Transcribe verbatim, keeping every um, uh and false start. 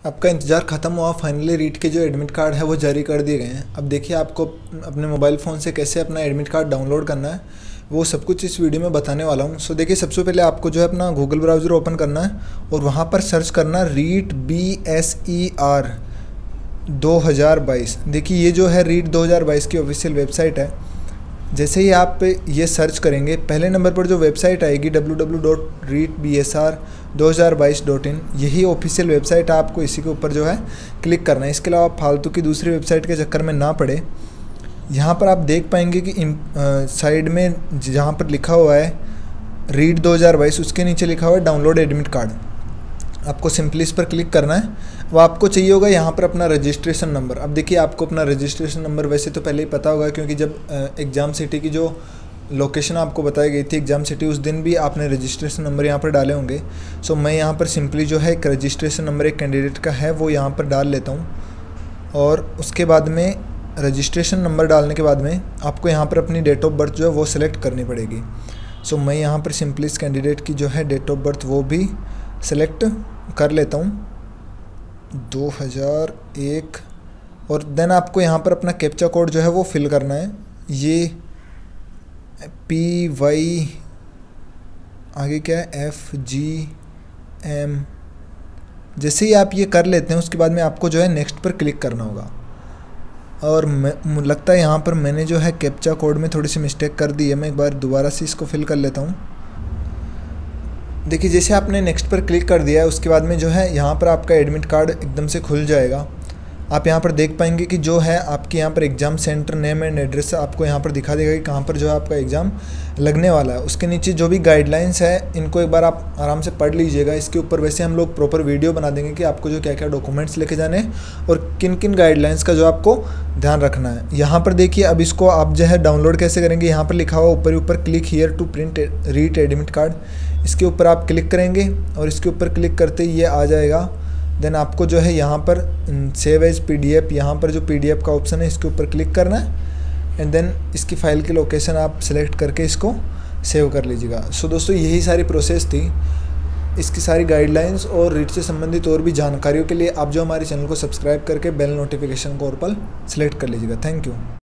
आपका इंतज़ार ख़त्म हुआ, फाइनली रीट के जो एडमिट कार्ड है वो जारी कर दिए गए हैं। अब देखिए आपको अपने मोबाइल फ़ोन से कैसे अपना एडमिट कार्ड डाउनलोड करना है, वो सब कुछ इस वीडियो में बताने वाला हूँ। सो देखिए, सबसे पहले आपको जो है अपना गूगल ब्राउज़र ओपन करना है और वहाँ पर सर्च करना REET B S E R दो हज़ार बाईस। देखिए ये जो है रीट दो हज़ार बाईस की ऑफिशियल वेबसाइट है। जैसे ही आप ये सर्च करेंगे, पहले नंबर पर जो वेबसाइट आएगी W W W dot REET B S R दो हज़ार बाईस डॉट इन, यही ऑफिशियल वेबसाइट है। आपको इसी के ऊपर जो है क्लिक करना है। इसके अलावा आप फालतू की दूसरी वेबसाइट के चक्कर में ना पड़े। यहाँ पर आप देख पाएंगे कि साइड में जहाँ पर लिखा हुआ है रीट दो हज़ार बाईस, उसके नीचे लिखा हुआ है डाउनलोड एडमिट कार्ड। आपको सिंपली इस पर क्लिक करना है। वो आपको चाहिए होगा यहाँ पर अपना रजिस्ट्रेशन नंबर। अब देखिए, आपको अपना रजिस्ट्रेशन नंबर वैसे तो पहले ही पता होगा, क्योंकि जब एग्ज़ाम सिटी की जो लोकेशन आपको बताई गई थी एग्ज़ाम सिटी, उस दिन भी आपने रजिस्ट्रेशन नंबर यहाँ पर डाले होंगे। सो मैं यहाँ पर सिंपली जो है एक रजिस्ट्रेशन नंबर एक कैंडिडेट का है वो यहाँ पर डाल लेता हूँ। और उसके बाद में रजिस्ट्रेशन नंबर डालने के बाद में आपको यहाँ पर अपनी डेट ऑफ बर्थ जो है वो सिलेक्ट करनी पड़ेगी। सो मैं यहाँ पर सिंपली इस कैंडिडेट की जो है डेट ऑफ बर्थ वो भी सिलेक्ट कर लेता हूँ, दो हज़ार एक। और देन आपको यहाँ पर अपना कैप्चा कोड जो है वो फिल करना है। ये पी वाई आगे क्या है, एफ जी एम। जैसे ही आप ये कर लेते हैं, उसके बाद में आपको जो है नेक्स्ट पर क्लिक करना होगा। और मैं लगता है यहाँ पर मैंने जो है कैप्चा कोड में थोड़ी सी मिस्टेक कर दी है। मैं एक बार दोबारा से इसको फिल कर लेता हूँ। देखिए, जैसे आपने नेक्स्ट पर क्लिक कर दिया है, उसके बाद में जो है यहाँ पर आपका एडमिट कार्ड एकदम से खुल जाएगा। आप यहाँ पर देख पाएंगे कि जो है आपके यहाँ पर exam centre name and address आपको यहाँ पर दिखा देगा कि कहाँ पर जो है आपका एग्ज़ाम लगने वाला है। उसके नीचे जो भी गाइडलाइंस है, इनको एक बार आप आराम से पढ़ लीजिएगा। इसके ऊपर वैसे हम लोग प्रॉपर वीडियो बना देंगे कि आपको जो क्या क्या डॉक्यूमेंट्स लेके जाने हैं और किन किन गाइडलाइंस का जो आपको ध्यान रखना है। यहाँ पर देखिए, अब इसको आप जो है डाउनलोड कैसे करेंगे, यहाँ पर लिखा हुआ ऊपर ऊपर click here to print REET admit card. इसके ऊपर आप क्लिक करेंगे और इसके ऊपर क्लिक करते ही ये आ जाएगा। देन आपको जो है यहाँ पर सेव एज पीडीएफ, यहाँ पर जो पीडीएफ का ऑप्शन है इसके ऊपर क्लिक करना है एंड देन इसकी फ़ाइल की लोकेशन आप सेलेक्ट करके इसको सेव कर लीजिएगा। सो दोस्तों, यही सारी प्रोसेस थी। इसकी सारी गाइडलाइंस और रीट से संबंधित और भी जानकारियों के लिए आप जो हमारे चैनल को सब्सक्राइब करके बेल नोटिफिकेशन को और पर सेलेक्ट कर लीजिएगा। Thank you.